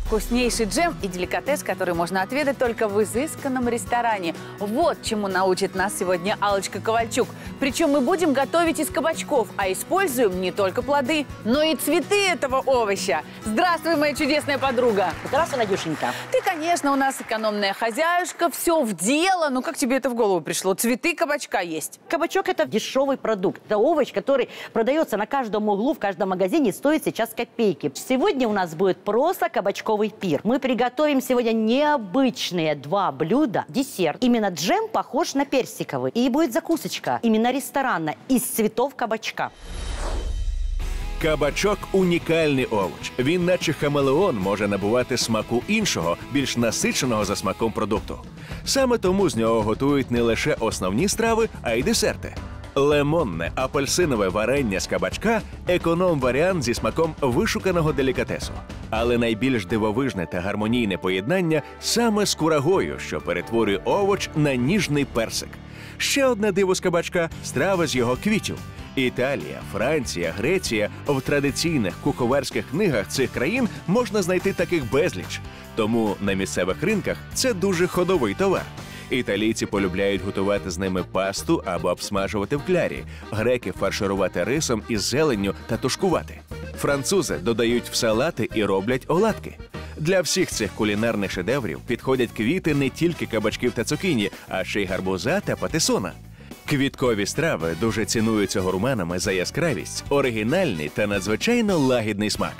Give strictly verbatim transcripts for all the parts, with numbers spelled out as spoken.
Вкуснейший джем и деликатес, который можно отведать только в изысканном ресторане. Вот чему научит нас сегодня Аллочка Ковальчук. Причем мы будем готовить из кабачков, а используем не только плоды, но и цветы этого овоща. Здравствуй, моя чудесная подруга. Здравствуй, Надюшенька. Ты, конечно, у нас экономная хозяюшка, все в дело. Ну как тебе это в голову пришло? Цветы кабачка есть. Кабачок – это дешевый продукт. Это овощ, который продается на каждом углу, в каждом магазине и стоит сейчас копейки. Сегодня у нас будет просто кабачковый пир. Мы приготовим сегодня необычные два блюда. Десерт. Именно джем похож на персиковый. И будет закусочка именно ресторанна из цветов кабачка. Кабачок – унікальний овоч. Він, наче хамелеон, може набувати смаку іншого, більш насиченого за смаком продукту. Саме тому з нього готують не лише основні страви, а й десерти. Лемонне апельсинове варення з кабачка – економ-варіант зі смаком вишуканого делікатесу. Але найбільш дивовижне та гармонійне поєднання саме з курагою, що перетворює овоч на ніжний персик. Ще одне диво з кабачка – страва з його квітів. Італія, Франція, Греція – в традиційних куховарських книгах цих країн можна знайти таких безліч. Тому на місцевих ринках це дуже ходовий товар. Італійці полюбляють готувати з ними пасту або обсмажувати в клярі. Греки – фарширувати рисом із зеленню та тушкувати. Французи додають в салати і роблять оладки. Для всіх цих кулінарних шедеврів підходять квіти не тільки кабачків та цукіні, а ще й гарбуза та патисона. Квіткові страви дуже цінуються гурманами за яскравість, оригінальний та надзвичайно лагідний смак.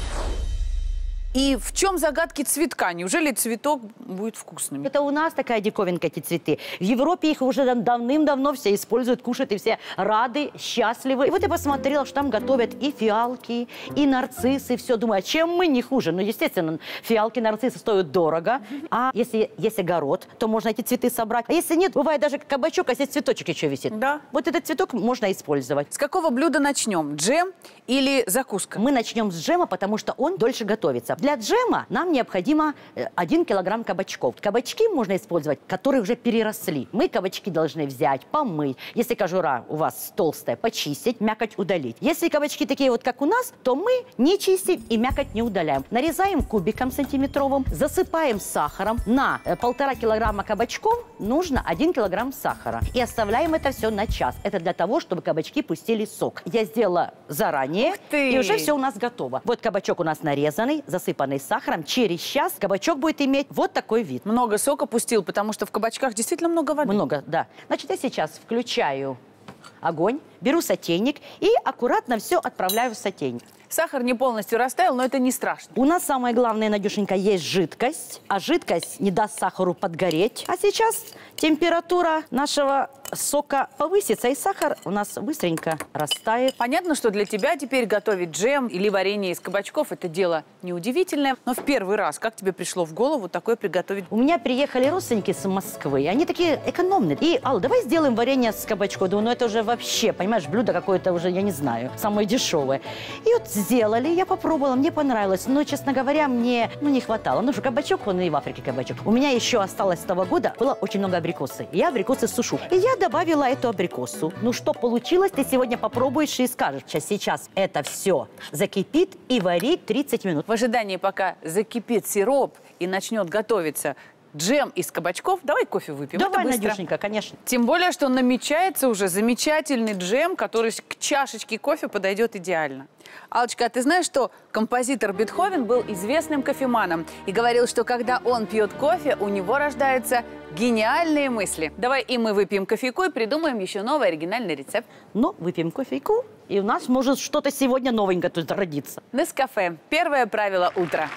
И в чем загадки цветка? Неужели цветок будет вкусным? Это у нас такая диковинка, эти цветы. В Европе их уже давным-давно все используют, кушают, и все рады, счастливы. И вот я посмотрела, что там готовят и фиалки, и нарциссы, все. Думаю, а чем мы не хуже? Ну, естественно, фиалки, нарциссы стоят дорого. А если есть огород, то можно эти цветы собрать. А если нет, бывает даже кабачок, а здесь цветочек еще висит. Да. Вот этот цветок можно использовать. С какого блюда начнем? Джем или закуска? Мы начнем с джема, потому что он дольше готовится. Для джема нам необходимо один килограмм кабачков. Кабачки можно использовать, которые уже переросли. Мы кабачки должны взять, помыть. Если кожура у вас толстая, почистить, мякоть удалить. Если кабачки такие вот, как у нас, то мы не чистим и мякоть не удаляем. Нарезаем кубиком сантиметровым, засыпаем сахаром. На полтора килограмма кабачков нужно один килограмм сахара. И оставляем это все на час. Это для того, чтобы кабачки пустили сок. Я сделала заранее, и уже все у нас готово. Вот кабачок у нас нарезанный, засыпанный сахаром. Через час кабачок будет иметь вот такой вид. Много сока пустил, потому что в кабачках действительно много воды. Много, да. Значит, я сейчас включаю огонь, беру сотейник и аккуратно все отправляю в сотейник. Сахар не полностью растаял, но это не страшно. У нас самое главное, Надюшенька, есть жидкость, а жидкость не даст сахару подгореть. А сейчас температура нашего сока повысится, и сахар у нас быстренько растает. Понятно, что для тебя теперь готовить джем или варенье из кабачков – это дело неудивительное. Но в первый раз как тебе пришло в голову такое приготовить? У меня приехали родственники с Москвы, они такие экономные. И, Алла, давай сделаем варенье с кабачком. Думаю, ну это уже вообще, понимаешь, блюдо какое-то уже, я не знаю, самое дешевое. И вот сделали, я попробовала, мне понравилось. Но, честно говоря, мне ну, не хватало. Ну что, кабачок, он и в Африке кабачок. У меня еще осталось с того года, было очень много абрикосы. Я абрикосы сушу. И я добавила эту абрикосу. Ну что получилось, ты сегодня попробуешь и скажешь. Сейчас, сейчас это все закипит и варить тридцать минут. В ожидании, пока закипит сироп и начнет готовиться джем из кабачков, давай кофе выпьем. Давай, это быстро. Надюшенька, конечно. Тем более, что намечается уже замечательный джем, который к чашечке кофе подойдет идеально. Аллочка, а ты знаешь, что композитор Бетховен был известным кофеманом и говорил, что когда он пьет кофе, у него рождаются гениальные мысли. Давай и мы выпьем кофейку и придумаем еще новый оригинальный рецепт. Ну, выпьем кофейку, и у нас может что-то сегодня новенькое тут родиться. Нескафе. Первое правило утра.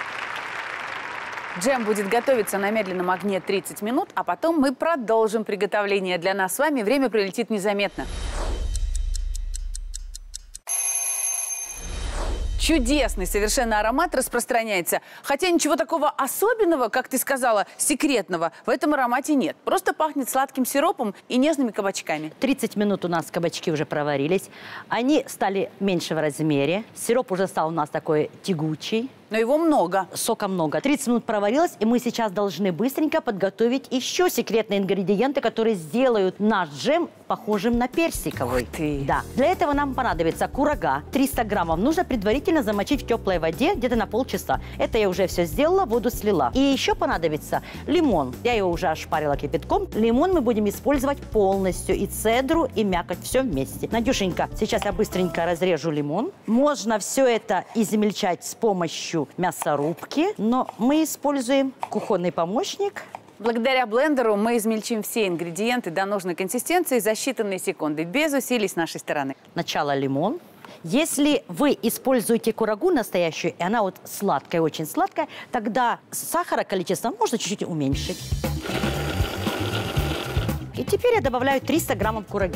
Джем будет готовиться на медленном огне тридцать минут, а потом мы продолжим приготовление. Для нас с вами время пролетит незаметно. Чудесный совершенно аромат распространяется. Хотя ничего такого особенного, как ты сказала, секретного, в этом аромате нет. Просто пахнет сладким сиропом и нежными кабачками. тридцать минут у нас кабачки уже проварились. Они стали меньше в размере. Сироп уже стал у нас такой тягучий. Но его много. Сока много. тридцать минут проварилось, и мы сейчас должны быстренько подготовить еще секретные ингредиенты, которые сделают наш джем похожим на персиковый. Ух ты. Да. Для этого нам понадобится курага триста граммов. Нужно предварительно замочить в теплой воде где-то на полчаса. Это я уже все сделала, воду слила. И еще понадобится лимон. Я его уже ошпарила кипятком. Лимон мы будем использовать полностью. И цедру, и мякоть. Все вместе. Надюшенька, сейчас я быстренько разрежу лимон. Можно все это измельчать с помощью мясорубки, но мы используем кухонный помощник. Благодаря блендеру мы измельчим все ингредиенты до нужной консистенции за считанные секунды, без усилий с нашей стороны. Сначала лимон. Если вы используете курагу настоящую, и она вот сладкая, очень сладкая, тогда сахара количество можно чуть-чуть уменьшить. И теперь я добавляю триста граммов кураги.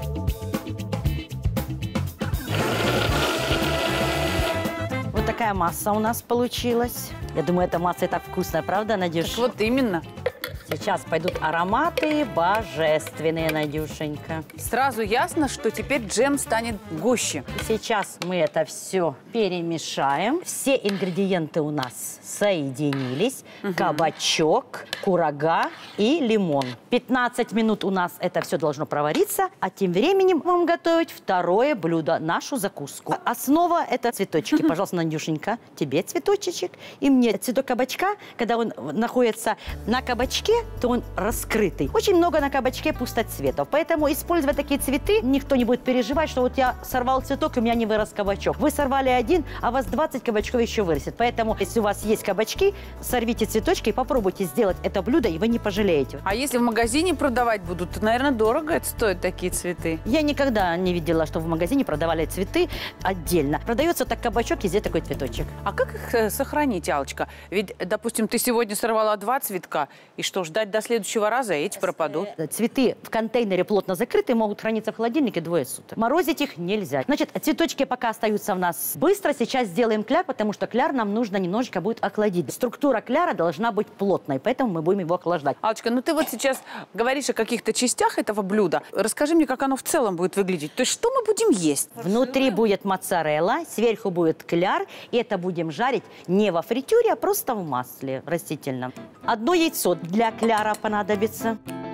Вот такая масса у нас получилась. Я думаю, эта масса и так вкусная, правда, Надюш? Так вот именно. Сейчас пойдут ароматы божественные, Надюшенька. Сразу ясно, что теперь джем станет гуще. Сейчас мы это все перемешаем. Все ингредиенты у нас соединились. Угу. Кабачок, курага и лимон. пятнадцать минут у нас это все должно провариться. А тем временем будем готовить второе блюдо, нашу закуску. Основа – это цветочки. Пожалуйста, Надюшенька, тебе цветочек. И мне цветок кабачка. Когда он находится на кабачке, то он раскрытый. Очень много на кабачке пустоцветов. Поэтому, используя такие цветы, никто не будет переживать, что вот я сорвал цветок, и у меня не вырос кабачок. Вы сорвали один, а у вас двадцать кабачков еще вырастет. Поэтому, если у вас есть кабачки, сорвите цветочки и попробуйте сделать это блюдо, и вы не пожалеете. А если в магазине продавать будут, то, наверное, дорого это стоит, такие цветы. Я никогда не видела, что в магазине продавали цветы отдельно. Продается так кабачок, и здесь такой цветочек. А как их э, сохранить, Аллочка? Ведь, допустим, ты сегодня сорвала два цветка, и что, ждать до следующего раза, эти пропадут? Цветы в контейнере плотно закрыты, могут храниться в холодильнике двое суток. Морозить их нельзя. Значит, цветочки пока остаются у нас быстро. Сейчас сделаем кляр, потому что кляр нам нужно немножечко будет охладить. Структура кляра должна быть плотной, поэтому мы будем его охлаждать. Аллочка, ну ты вот сейчас говоришь о каких-то частях этого блюда. Расскажи мне, как оно в целом будет выглядеть. То есть что мы будем есть? Внутри будет моцарелла, сверху будет кляр, и это будем жарить не во фритюре, а просто в масле растительном. Одно яйцо для кляра понадобится.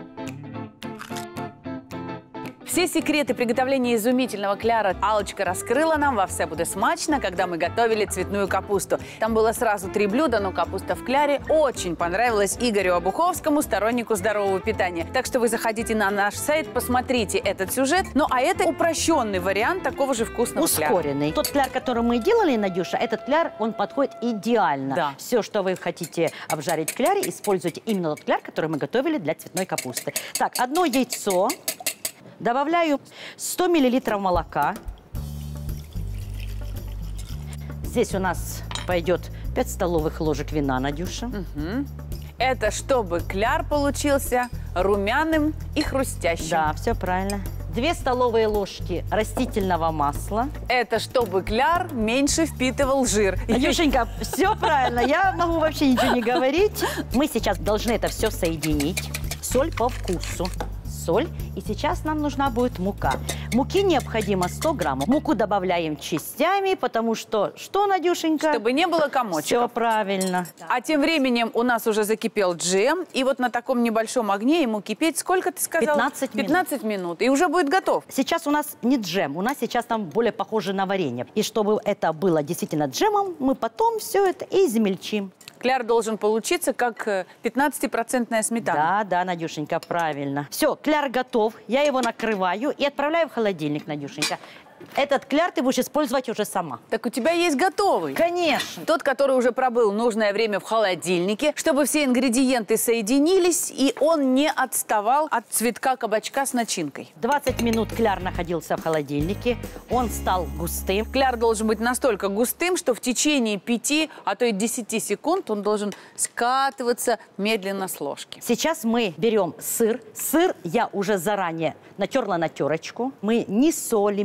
Все секреты приготовления изумительного кляра Аллочка раскрыла нам во «Все буде смачно», когда мы готовили цветную капусту. Там было сразу три блюда, но капуста в кляре очень понравилась Игорю Обуховскому, стороннику здорового питания. Так что вы заходите на наш сайт, посмотрите этот сюжет. Ну а это упрощенный вариант такого же вкусного кляра. Ускоренный. Тот кляр, который мы делали, Надюша, этот кляр, он подходит идеально. Да. Все, что вы хотите обжарить в кляре, используйте именно тот кляр, который мы готовили для цветной капусты. Так, одно яйцо. Добавляю сто миллилитров молока. Здесь у нас пойдет пять столовых ложек вина, Надюша. Угу. Это чтобы кляр получился румяным и хрустящим. Да, все правильно. Две столовые ложки растительного масла. Это чтобы кляр меньше впитывал жир. Надюшенька, все правильно. Я могу вообще ничего не говорить. Мы сейчас должны это все соединить. Соль по вкусу. Соль. И сейчас нам нужна будет мука. Муки необходимо сто граммов. Муку добавляем частями, потому что, что, Надюшенька? Чтобы не было комочков. Все правильно. А тем временем у нас уже закипел джем. И вот на таком небольшом огне ему кипеть, сколько ты сказала? пятнадцать минут. пятнадцать минут. И уже будет готов. Сейчас у нас не джем, у нас сейчас там более похоже на варенье. И чтобы это было действительно джемом, мы потом все это измельчим. Кляр должен получиться как пятнадцатипроцентная сметана. Да, да, Надюшенька, правильно. Все, кляр готов. Я его накрываю и отправляю в холодильник, Надюшенька. Этот кляр ты будешь использовать уже сама. Так у тебя есть готовый. Конечно. Тот, который уже пробыл нужное время в холодильнике, чтобы все ингредиенты соединились, и он не отставал от цветка кабачка с начинкой. двадцать минут кляр находился в холодильнике. Он стал густым. Кляр должен быть настолько густым, что в течение пяти, а то и десяти секунд он должен скатываться медленно с ложки. Сейчас мы берем сыр. Сыр я уже заранее натерла на терочку. Мы не солим, не перчим.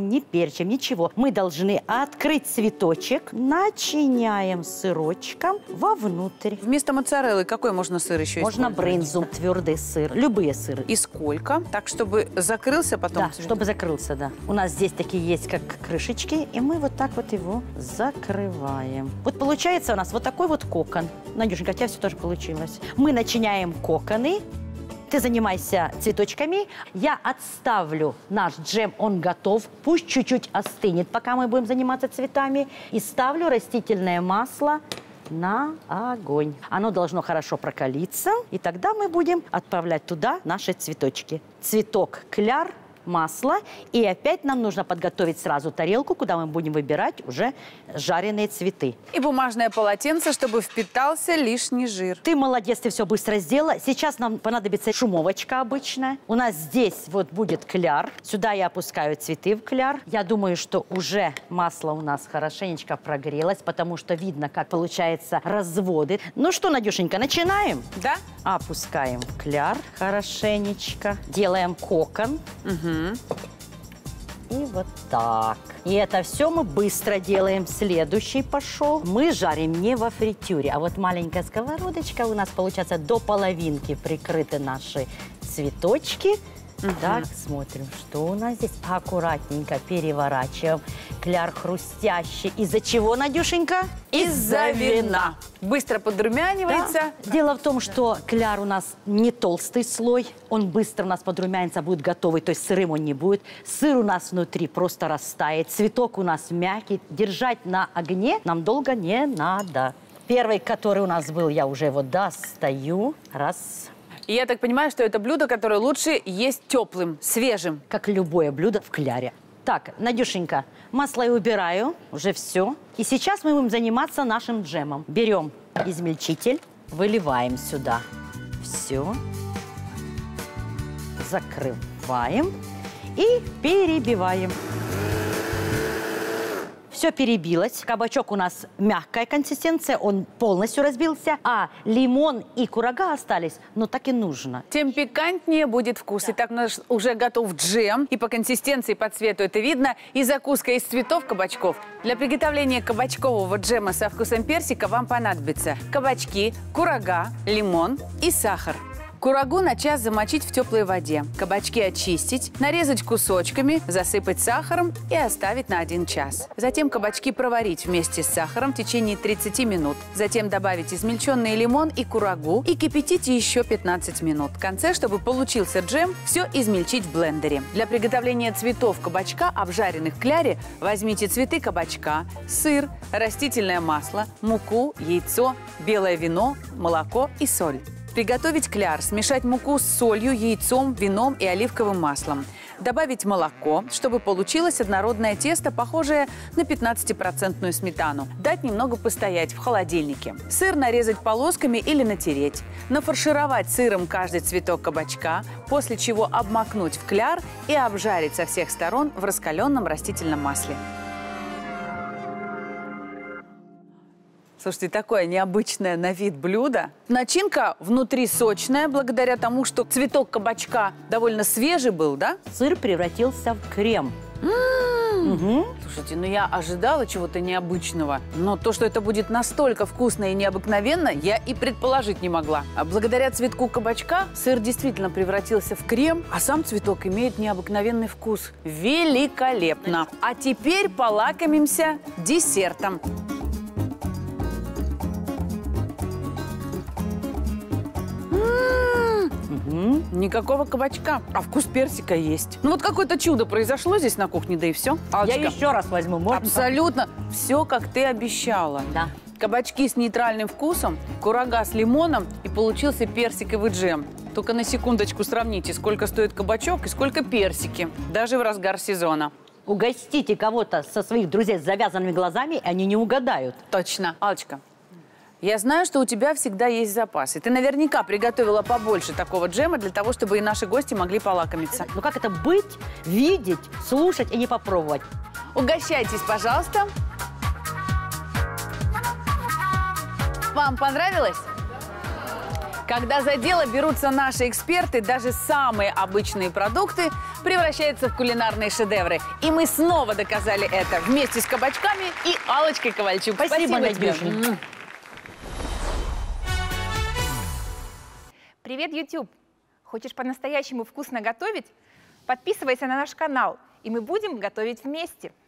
перчим, ничего. Мы должны открыть цветочек, начиняем сырочком вовнутрь. Вместо моцареллы какой можно сыр еще Можно использовать? брынзу, твердый сыр, любые сыры. И сколько? Так, чтобы закрылся потом? Да, чтобы закрылся, да. У нас здесь такие есть, как крышечки, и мы вот так вот его закрываем. Вот получается у нас вот такой вот кокон. Надюшенька, у тебя все тоже получилось. Мы начиняем коконы. Ты занимайся цветочками. Я отставлю наш джем, он готов. Пусть чуть-чуть остынет, пока мы будем заниматься цветами. И ставлю растительное масло на огонь. Оно должно хорошо прокалиться, и тогда мы будем отправлять туда наши цветочки. Цветок кляр, масло, и опять нам нужно подготовить сразу тарелку, куда мы будем выбирать уже жареные цветы. И бумажное полотенце, чтобы впитался лишний жир. Ты молодец, ты все быстро сделала. Сейчас нам понадобится шумовочка обычная. У нас здесь вот будет кляр. Сюда я опускаю цветы в кляр. Я думаю, что уже масло у нас хорошенечко прогрелось, потому что видно, как получается разводы. Ну что, Надюшенька, начинаем? Да? Опускаем в кляр хорошенечко. Делаем кокон. Угу. И вот так. И это все мы быстро делаем. Следующий пошел. Мы жарим не во фритюре, а вот маленькая сковородочка у нас получается до половинки прикрыты наши цветочки. Угу. Так, смотрим, что у нас здесь. Аккуратненько переворачиваем. Кляр хрустящий. Из-за чего, Надюшенька? Из-за вина. Быстро подрумянивается. Да. Дело в том, что кляр у нас не толстый слой. Он быстро у нас подрумянится, будет готовый. То есть сырым он не будет. Сыр у нас внутри просто растает. Цветок у нас мягкий. Держать на огне нам долго не надо. Первый, который у нас был, я уже его достаю. Раз. И я так понимаю, что это блюдо, которое лучше есть теплым, свежим. Как любое блюдо в кляре. Так, Надюшенька, масло я убираю, уже все. И сейчас мы будем заниматься нашим джемом. Берем измельчитель, выливаем сюда. Все. Закрываем и перебиваем. Все перебилось. Кабачок у нас мягкая консистенция, он полностью разбился, а лимон и курага остались, но так и нужно. Тем пикантнее будет вкус. Да. Итак, наш уже готов джем, и по консистенции, по цвету это видно, и закуска из цветов кабачков. Для приготовления кабачкового джема со вкусом персика вам понадобится кабачки, курага, лимон и сахар. Курагу на час замочить в теплой воде, кабачки очистить, нарезать кусочками, засыпать сахаром и оставить на один час. Затем кабачки проварить вместе с сахаром в течение тридцати минут. Затем добавить измельченный лимон и курагу и кипятить еще пятнадцать минут. В конце, чтобы получился джем, все измельчить в блендере. Для приготовления цветов кабачка, обжаренных в кляре, возьмите цветы кабачка, сыр, растительное масло, муку, яйцо, белое вино, молоко и соль. Приготовить кляр, смешать муку с солью, яйцом, вином и оливковым маслом. Добавить молоко, чтобы получилось однородное тесто, похожее на пятнадцатипроцентную сметану. Дать немного постоять в холодильнике. Сыр нарезать полосками или натереть. Нафаршировать сыром каждый цветок кабачка, после чего обмакнуть в кляр и обжарить со всех сторон в раскаленном растительном масле. Слушайте, такое необычное на вид блюдо. Начинка внутри сочная, благодаря тому, что цветок кабачка довольно свежий был, да? Сыр превратился в крем. М-м-м. Угу. Слушайте, ну я ожидала чего-то необычного, но то, что это будет настолько вкусно и необыкновенно, я и предположить не могла. А благодаря цветку кабачка сыр действительно превратился в крем, а сам цветок имеет необыкновенный вкус. Великолепно! А теперь полакомимся десертом. Угу. Никакого кабачка, а вкус персика есть. Ну вот какое-то чудо произошло здесь на кухне, да и все. Алочка, я еще раз возьму, можно? Абсолютно. Все, как ты обещала. Да. Кабачки с нейтральным вкусом, курага с лимоном, и получился персиковый джем. Только на секундочку сравните, сколько стоит кабачок и сколько персики, даже в разгар сезона. Угостите кого-то со своих друзей с завязанными глазами, и они не угадают. Точно. Алочка, я знаю, что у тебя всегда есть запасы. Ты наверняка приготовила побольше такого джема для того, чтобы и наши гости могли полакомиться. Ну как это быть, видеть, слушать и не попробовать? Угощайтесь, пожалуйста. Вам понравилось? Когда за дело берутся наши эксперты, даже самые обычные продукты превращаются в кулинарные шедевры. И мы снова доказали это вместе с кабачками и Аллочкой Ковальчук. Спасибо, тебе. Надюша. Привет, YouTube! Хочешь по-настоящему вкусно готовить? Подписывайся на наш канал, и мы будем готовить вместе.